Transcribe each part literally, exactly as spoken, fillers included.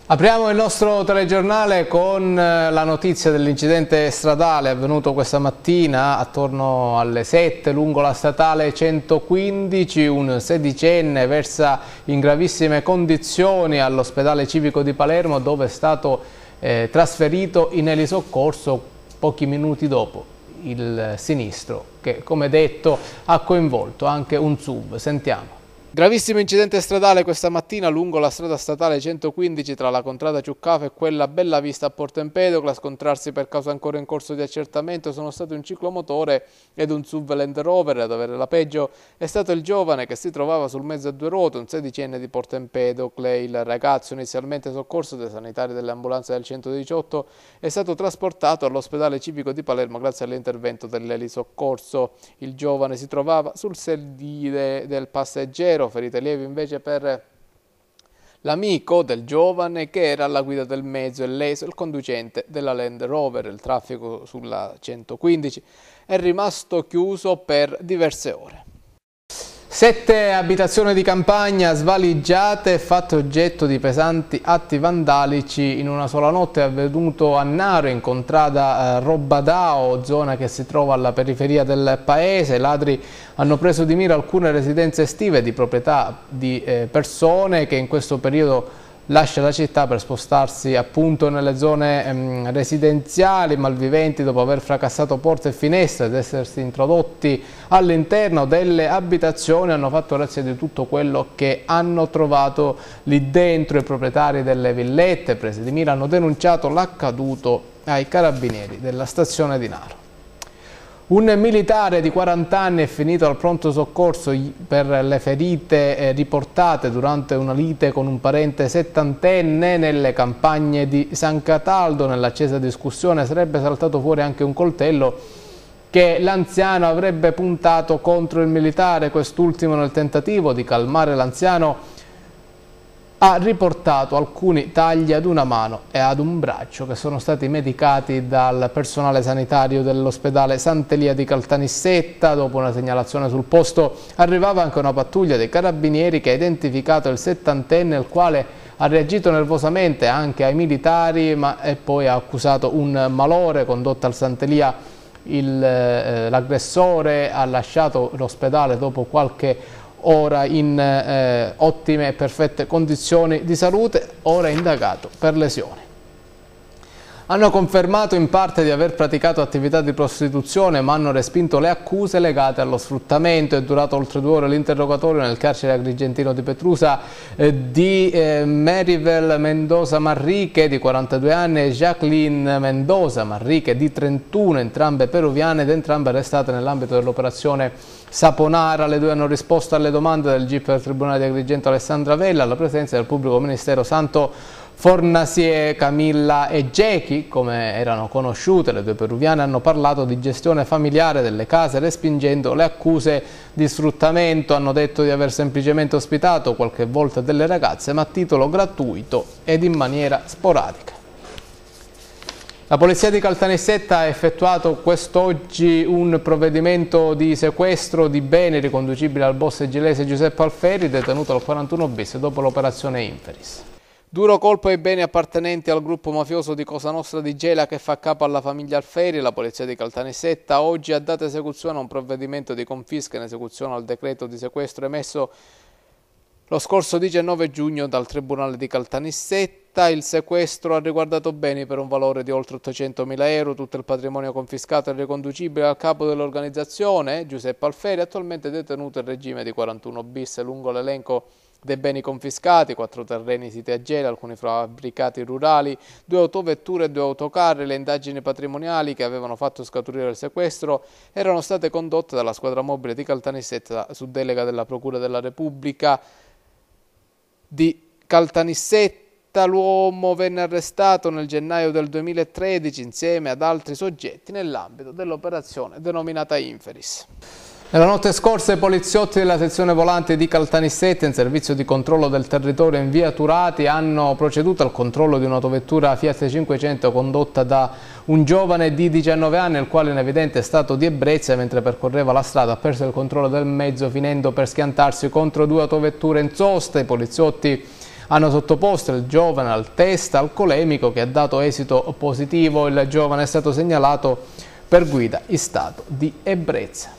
Apriamo il nostro telegiornale con la notizia dell'incidente stradale avvenuto questa mattina attorno alle sette lungo la statale centoquindici. Un sedicenne versa in gravissime condizioni all'ospedale civico di Palermo, dove è stato eh, trasferito in elisoccorso pochi minuti dopo il sinistro che, come detto, ha coinvolto anche un S U V. Sentiamo. Gravissimo incidente stradale questa mattina lungo la strada statale centoquindici tra la contrada Ciuccava e quella Bellavista a Porto Empedocle. A scontrarsi per causa ancora in corso di accertamento sono stati un ciclomotore ed un S U V Land Rover. Ad avere la peggio è stato il giovane che si trovava sul mezzo a due ruote, un sedicenne di Porto Empedocle. Il ragazzo, inizialmente soccorso dai sanitari delle ambulanze del centodiciotto, è stato trasportato all'ospedale civico di Palermo grazie all'intervento dell'elisoccorso. Il giovane si trovava sul sedile del passeggero. Ferite lievi invece per l'amico del giovane che era alla guida del mezzo e leso il conducente della Land Rover. Il traffico sulla centoquindici è rimasto chiuso per diverse ore. Sette abitazioni di campagna svaligiate e fatte oggetto di pesanti atti vandalici in una sola notte. È avvenuto a Naro, in contrada eh, Robbadao, zona che si trova alla periferia del paese. I ladri hanno preso di mira alcune residenze estive di proprietà di eh, persone che in questo periodo lascia la città per spostarsi appunto nelle zone ehm, residenziali. Malviventi, dopo aver fracassato porte e finestre ed essersi introdotti all'interno delle abitazioni, hanno fatto razzia di tutto quello che hanno trovato lì dentro. I proprietari delle villette prese di mira hanno denunciato l'accaduto ai carabinieri della stazione di Naro. Un militare di quaranta anni è finito al pronto soccorso per le ferite riportate durante una lite con un parente settantenne nelle campagne di San Cataldo. Nell'accesa discussione sarebbe saltato fuori anche un coltello che l'anziano avrebbe puntato contro il militare. Quest'ultimo, nel tentativo di calmare l'anziano, ha riportato alcuni tagli ad una mano e ad un braccio che sono stati medicati dal personale sanitario dell'ospedale Sant'Elia di Caltanissetta. Dopo una segnalazione sul posto arrivava anche una pattuglia dei carabinieri che ha identificato il settantenne, il quale ha reagito nervosamente anche ai militari, ma e poi ha accusato un malore. Condotta al Sant'Elia, eh, l'aggressore ha lasciato l'ospedale dopo qualche ora in eh, ottime e perfette condizioni di salute, ora indagato per lesioni. Hanno confermato in parte di aver praticato attività di prostituzione, ma hanno respinto le accuse legate allo sfruttamento. È durato oltre due ore l'interrogatorio nel carcere agrigentino di Petrusa eh, di eh, Merivel Mendoza Marriche, di quarantadue anni, e Jacqueline Mendoza Marriche, di trentuno, entrambe peruviane ed entrambe arrestate nell'ambito dell'operazione Saponara. Le due hanno risposto alle domande del G I P del Tribunale di Agrigento Alessandra Vella, alla presenza del pubblico ministero Santo Fornasie. Camilla e Gechi, come erano conosciute le due peruviane, hanno parlato di gestione familiare delle case, respingendo le accuse di sfruttamento. Hanno detto di aver semplicemente ospitato qualche volta delle ragazze, ma a titolo gratuito ed in maniera sporadica. La polizia di Caltanissetta ha effettuato quest'oggi un provvedimento di sequestro di beni riconducibili al boss egilese Giuseppe Alferi, detenuto al quarantuno bis dopo l'operazione Inferis. Duro colpo ai beni appartenenti al gruppo mafioso di Cosa Nostra di Gela che fa capo alla famiglia Alferi. La polizia di Caltanissetta oggi ha dato esecuzione a un provvedimento di confisca in esecuzione al decreto di sequestro emesso lo scorso diciannove giugno dal Tribunale di Caltanissetta. Il sequestro ha riguardato beni per un valore di oltre ottocentomila euro. Tutto il patrimonio confiscato è riconducibile al capo dell'organizzazione, Giuseppe Alferi, attualmente detenuto in regime di quarantuno bis. Lungo l'elenco dei beni confiscati: quattro terreni siti a Gela, alcuni fabbricati rurali, due autovetture e due autocarri. Le indagini patrimoniali che avevano fatto scaturire il sequestro erano state condotte dalla squadra mobile di Caltanissetta su delega della Procura della Repubblica di Caltanissetta. L'uomo venne arrestato nel gennaio del duemilatredici insieme ad altri soggetti nell'ambito dell'operazione denominata Inferis. Nella notte scorsa i poliziotti della sezione volante di Caltanissetta, in servizio di controllo del territorio in via Turati, hanno proceduto al controllo di un'autovettura Fiat cinquecento condotta da un giovane di diciannove anni, il quale in evidente stato di ebbrezza mentre percorreva la strada ha perso il controllo del mezzo finendo per schiantarsi contro due autovetture in sosta. I poliziotti hanno sottoposto il giovane al test alcolemico che ha dato esito positivo. Il giovane è stato segnalato per guida in stato di ebbrezza.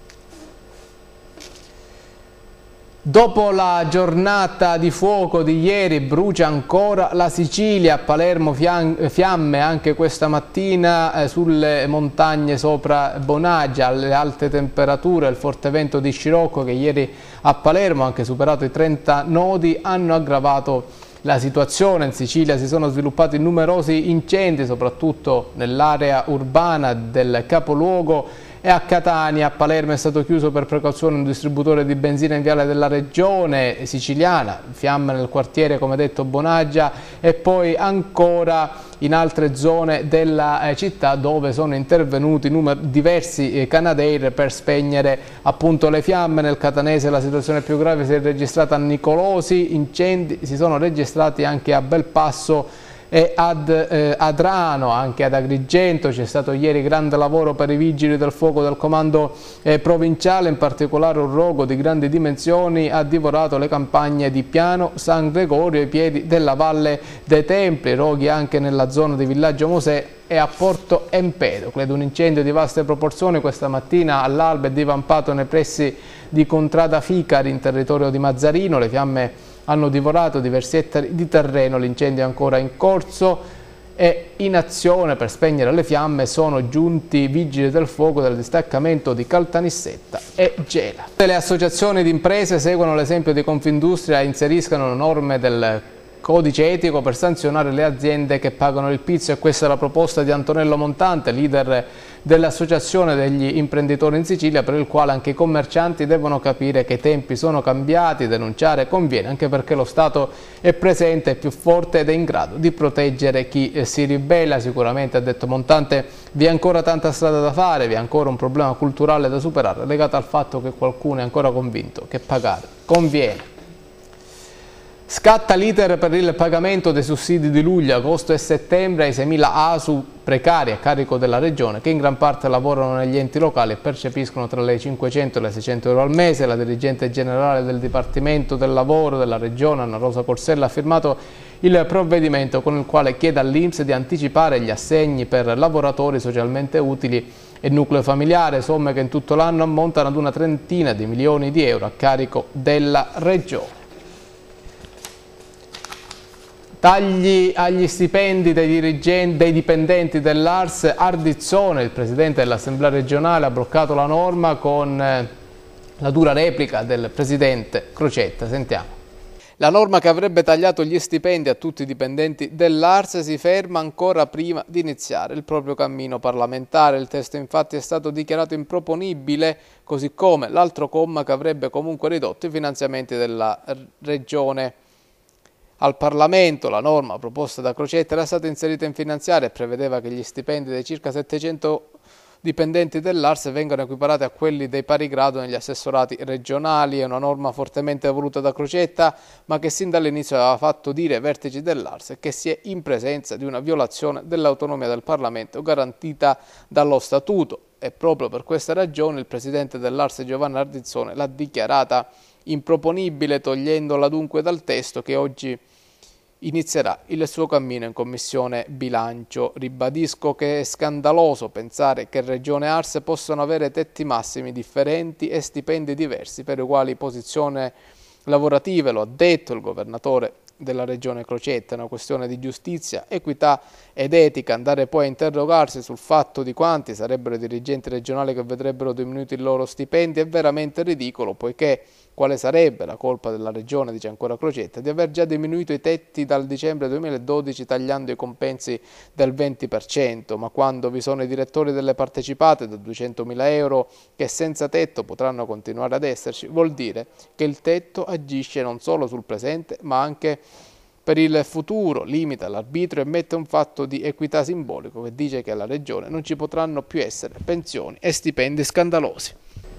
Dopo la giornata di fuoco di ieri brucia ancora la Sicilia, a Palermo fiamme anche questa mattina eh, sulle montagne sopra Bonaggia, le alte temperature e il forte vento di scirocco che ieri a Palermo ha anche superato i trenta nodi hanno aggravato la situazione. In Sicilia si sono sviluppati numerosi incendi, soprattutto nell'area urbana del capoluogo. E a Catania, a Palermo è stato chiuso per precauzione un distributore di benzina in viale della regione siciliana, fiamme nel quartiere come detto Bonaggia e poi ancora in altre zone della città dove sono intervenuti diversi Canadair per spegnere appunto le fiamme. Nel catanese la situazione più grave si è registrata a Nicolosi, incendi si sono registrati anche a Belpasso e ad eh, Adrano, anche ad Agrigento. C'è stato ieri grande lavoro per i vigili del fuoco del comando eh, provinciale, in particolare un rogo di grandi dimensioni ha divorato le campagne di Piano San Gregorio ai piedi della Valle dei Templi, roghi anche nella zona di Villaggio Mosè e a Porto Empedocle. Un incendio di vaste proporzioni questa mattina all'alba è divampato nei pressi di Contrada Ficari in territorio di Mazzarino. Le fiamme hanno divorato diversi ettari di terreno, l'incendio è ancora in corso e in azione per spegnere le fiamme sono giunti vigili del fuoco del distaccamento di Caltanissetta e Gela. Le associazioni di imprese seguono l'esempio di Confindustria e inseriscano norme del codice etico per sanzionare le aziende che pagano il pizzo, e questa è la proposta di Antonello Montante, leader dell'associazione degli imprenditori in Sicilia, per il quale anche i commercianti devono capire che i tempi sono cambiati, denunciare conviene, anche perché lo Stato è presente, è più forte ed è in grado di proteggere chi si ribella. Sicuramente, ha detto Montante, vi è ancora tanta strada da fare, vi è ancora un problema culturale da superare legato al fatto che qualcuno è ancora convinto che pagare conviene. Scatta l'iter per il pagamento dei sussidi di luglio, agosto e settembre ai seimila A S U precari a carico della Regione, che in gran parte lavorano negli enti locali e percepiscono tra le cinquecento e le seicento euro al mese. La dirigente generale del Dipartimento del Lavoro della Regione, Anna Rosa Corsella, ha firmato il provvedimento con il quale chiede all'I N P S di anticipare gli assegni per lavoratori socialmente utili e nucleo familiare, somme che in tutto l'anno ammontano ad una trentina di milioni di euro a carico della Regione. Tagli agli stipendi dei, dirigenti, dei dipendenti dell'A R S. Ardizzone, il presidente dell'Assemblea regionale, ha bloccato la norma con la dura replica del presidente Crocetta. Sentiamo. La norma che avrebbe tagliato gli stipendi a tutti i dipendenti dell'A R S si ferma ancora prima di iniziare il proprio cammino parlamentare. Il testo infatti è stato dichiarato improponibile, così come l'altro comma che avrebbe comunque ridotto i finanziamenti della regione. Al Parlamento la norma proposta da Crocetta era stata inserita in finanziaria e prevedeva che gli stipendi dei circa settecento dipendenti dell'A R S vengano equiparati a quelli dei pari grado negli assessorati regionali. È una norma fortemente voluta da Crocetta, ma che sin dall'inizio aveva fatto dire ai vertici dell'A R S che si è in presenza di una violazione dell'autonomia del Parlamento garantita dallo Statuto, e proprio per questa ragione il presidente dell'A R S Giovanni Ardizzone l'ha dichiarata improponibile, togliendola dunque dal testo che oggi inizierà il suo cammino in Commissione Bilancio. Ribadisco che è scandaloso pensare che Regione e A R S possano avere tetti massimi differenti e stipendi diversi per uguali posizioni lavorative, lo ha detto il governatore della Regione Crocetta. È una questione di giustizia, equità ed etica. Andare poi a interrogarsi sul fatto di quanti sarebbero i dirigenti regionali che vedrebbero diminuiti i loro stipendi è veramente ridicolo, poiché quale sarebbe la colpa della Regione, dice ancora Crocetta, di aver già diminuito i tetti dal dicembre duemiladodici tagliando i compensi del venti per cento, ma quando vi sono i direttori delle partecipate da duecentomila euro che senza tetto potranno continuare ad esserci, vuol dire che il tetto agisce non solo sul presente ma anche per il futuro, limita l'arbitrio e mette un fatto di equità simbolico che dice che alla Regione non ci potranno più essere pensioni e stipendi scandalosi.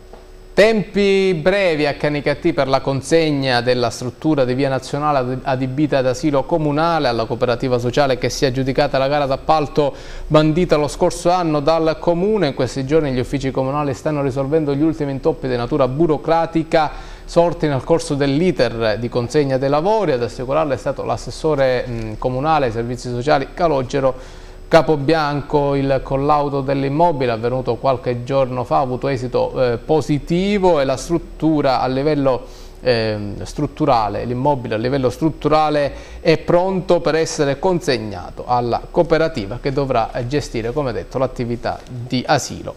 Tempi brevi a Canicattì per la consegna della struttura di via nazionale adibita ad asilo comunale alla cooperativa sociale che si è aggiudicata la gara d'appalto bandita lo scorso anno dal Comune. In questi giorni gli uffici comunali stanno risolvendo gli ultimi intoppi di natura burocratica sorti nel corso dell'iter di consegna dei lavori. Ad assicurarlo è stato l'assessore comunale ai servizi sociali Calogero Capobianco. Il collaudo dell'immobile avvenuto qualche giorno fa ha avuto esito eh, positivo e la struttura a livello eh, strutturale, l'immobile a livello strutturale è pronto per essere consegnato alla cooperativa che dovrà gestire, come detto, l'attività di asilo.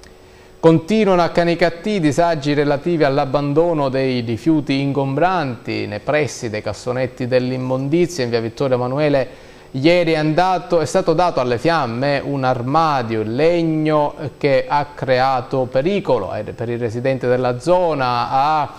Continuano a Canicattì i disagi relativi all'abbandono dei rifiuti ingombranti nei pressi dei cassonetti dell'immondizia. In via Vittorio Emanuele ieri è, andato, è stato dato alle fiamme un armadio in legno che ha creato pericolo per i residenti della zona. A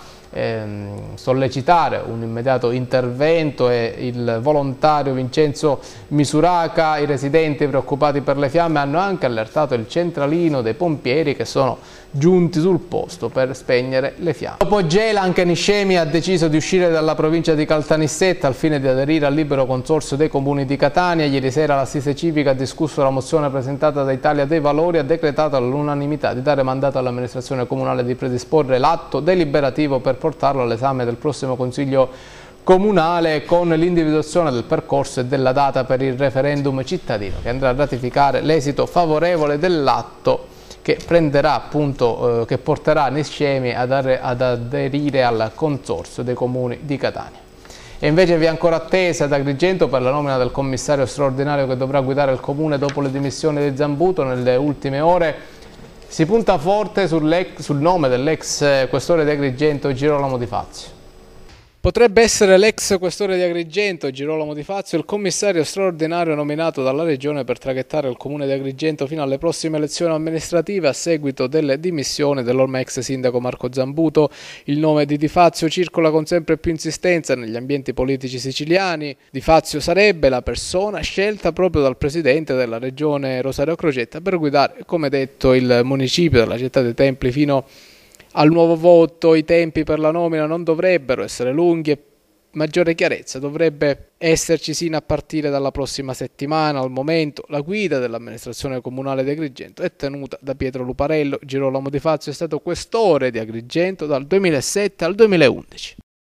ehm, sollecitare un immediato intervento e il volontario Vincenzo Misuraca. I residenti preoccupati per le fiamme hanno anche allertato il centralino dei pompieri che sono giunti sul posto per spegnere le fiamme. Dopo Gela, anche Niscemi ha deciso di uscire dalla provincia di Caltanissetta al fine di aderire al libero consorzio dei comuni di Catania. Ieri sera l'Assise Civica ha discusso la mozione presentata da Italia dei Valori e ha decretato all'unanimità di dare mandato all'amministrazione comunale di predisporre l'atto deliberativo per portarlo all'esame del prossimo Consiglio comunale con l'individuazione del percorso e della data per il referendum cittadino che andrà a ratificare l'esito favorevole dell'atto che prenderà appunto, eh, che porterà Niscemi ad, ad aderire al consorzio dei comuni di Catania. E invece vi è ancora attesa ad Agrigento per la nomina del commissario straordinario che dovrà guidare il comune dopo le dimissioni di Zambuto. Nelle ultime ore si punta forte sul nome dell'ex questore di Agrigento Girolamo Di Fazio. Potrebbe essere l'ex questore di Agrigento, Girolamo Di Fazio, il commissario straordinario nominato dalla Regione per traghettare il comune di Agrigento fino alle prossime elezioni amministrative a seguito delle dimissioni dell'ormai ex sindaco Marco Zambuto. Il nome di Di Fazio circola con sempre più insistenza negli ambienti politici siciliani. Di Fazio sarebbe la persona scelta proprio dal presidente della Regione Rosario Crocetta per guidare, come detto, il municipio della città dei Templi fino al nuovo voto. I tempi per la nomina non dovrebbero essere lunghi e maggiore chiarezza dovrebbe esserci sino a partire dalla prossima settimana. Al momento la guida dell'amministrazione comunale di Agrigento è tenuta da Pietro Luparello. Girolamo Di Fazio è stato questore di Agrigento dal duemilasette al duemilaundici.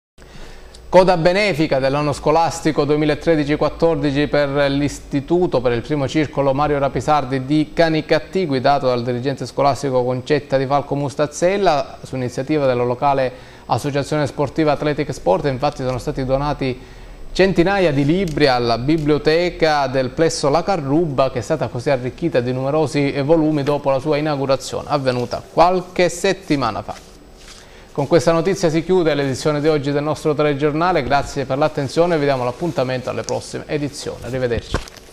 Coda benefica dell'anno scolastico duemilatredici quattordici per l'istituto, per il primo circolo Mario Rapisardi di Canicattì, guidato dal dirigente scolastico Concetta Di Falco Mustazzella. Su iniziativa della locale associazione sportiva Athletic Sport, infatti, sono stati donati centinaia di libri alla biblioteca del Plesso La Carruba, che è stata così arricchita di numerosi volumi dopo la sua inaugurazione avvenuta qualche settimana fa. Con questa notizia si chiude l'edizione di oggi del nostro telegiornale. Grazie per l'attenzione e vi diamo l'appuntamento alle prossime edizioni. Arrivederci.